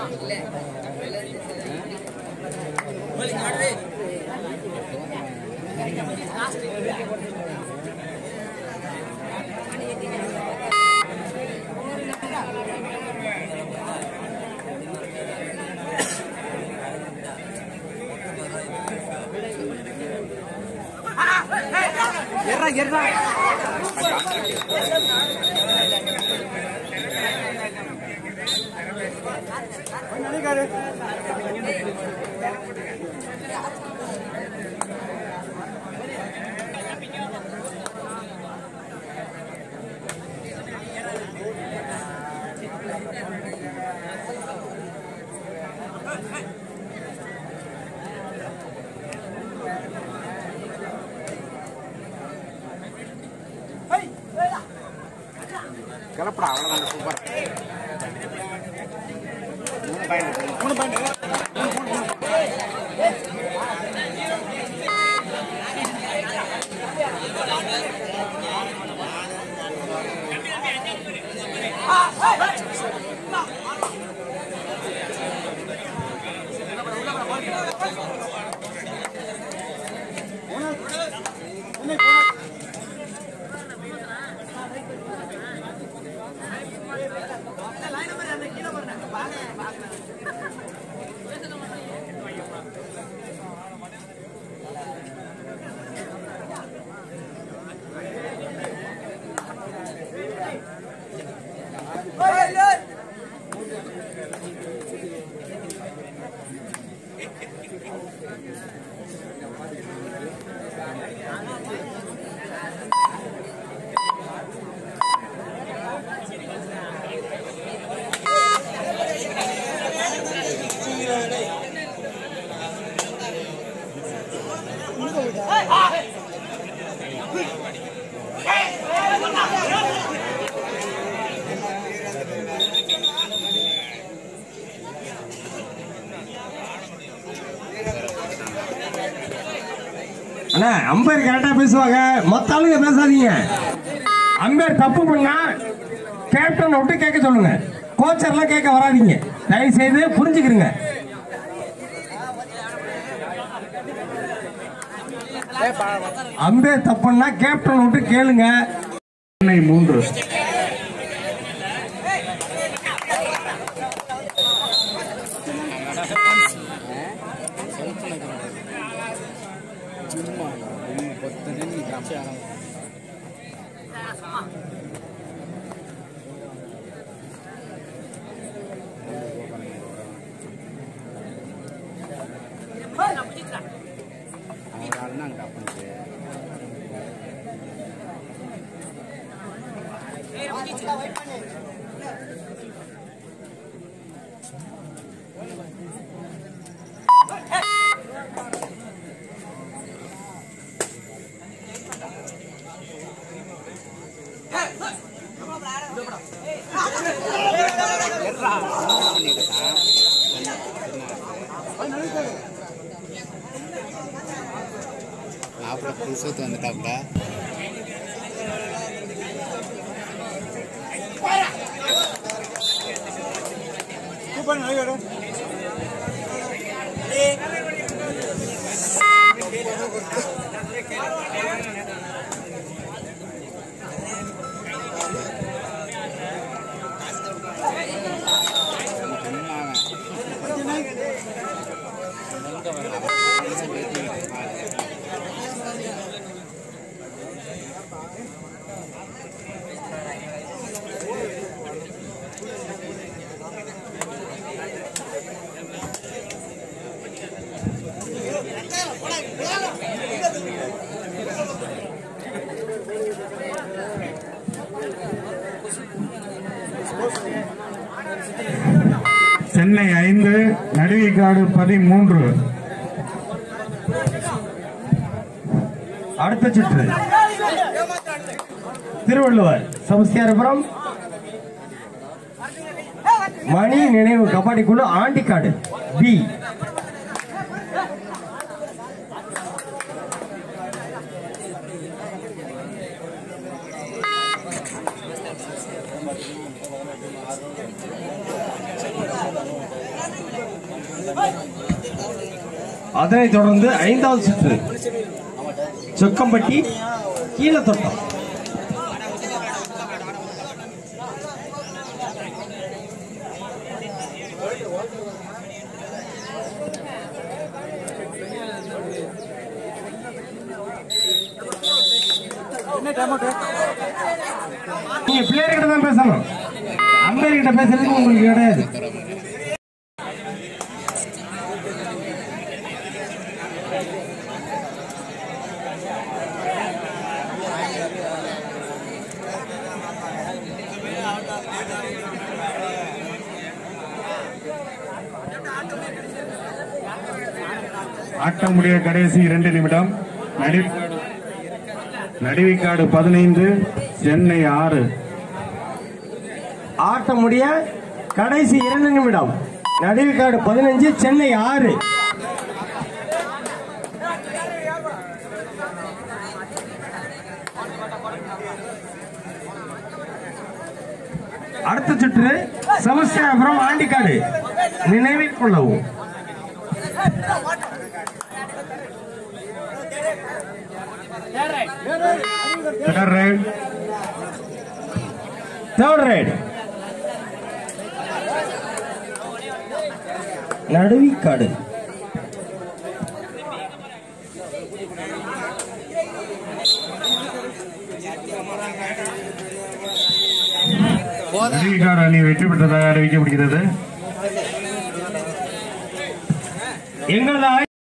கலப்படா அவ்வளவுதான் சூப்பர். மூணு பாயிண்ட் அண்ணா அம்பேர் கரெக்டா பேசுவாங்க, மொத்த ஆளுங்க பேசாதீங்க. அம்பேர் தப்பு பண்ணா கேப்டன் விட்டு கேட்க சொல்லுங்க, கோச்சர்லாம் கேட்க வராதீங்க. தயவு செய்து புரிஞ்சுக்கிறீங்க. அம்பேர் தப்புன்னா கேப்டன் விட்டு கேளுங்க. 3 புதுசத்து வந்துட்டாப்ல. சென்னை 5, நடுவிக்காடு 13. அடுத்த சுற்று திருவள்ளுவர் சமஸ்தியாரபுரம் மணி நினைவு கபாடி குழு ஆண்டிக்காடு பி. அதனைத் தொடர்ந்து 5வது சுற்று சொக்கம்பட்டி கீழத்தோட்டம். நீங்க பிளேயர் கிட்ட தான் பேசணும், அம்பையர் கிட்ட பேசுறதுக்கு உங்களுக்கு கிடையாது. ஆட்டம் முடிய கடைசி 2 நிமிடம். நடுவிக்காடு 15, சென்னை 6. ஆட்டம் முடிய கடைசி 2 நிமிடம். நடுவிக்காடு 15, சென்னை 6. அடுத்த சுற்று செமஸ்டியாபுரம் ஆண்டிக்காடு. நினைவில் கொள்ளவும். Third right நடுவிக்காடு. நடுவிக்காடு அணி வெற்றி பெற்றதாக அறிவிக்கப்படுகிறது. எங்களது